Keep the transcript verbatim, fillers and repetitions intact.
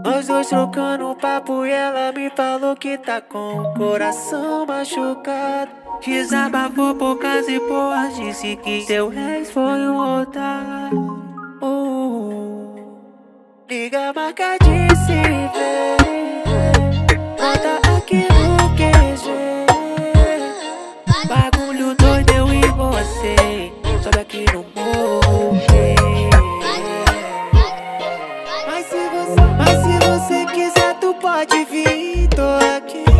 Nós dois trocando um papo e ela me falou que tá com o coração machucado. Desabafou poucas e boas, disse que seu ex foi um otário. uh, Liga, marca de se ver, bota aqui no Q G. Bagulho doido eu e você, sobe aqui no morro. Mas se você, mas se você quiser tu pode vir, tô aqui.